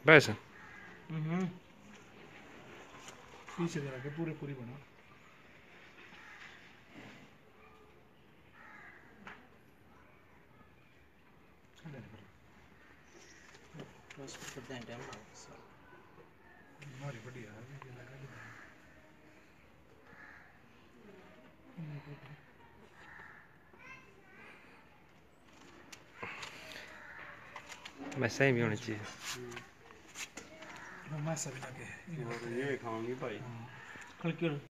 बस पीछे जरा के पूरे पूरी बना। हमारी बढ़िया है ये लगा ली। वैसे ही भी होनी चाहिए। मैं सब लगे ये खाऊंगी भाई। हल्की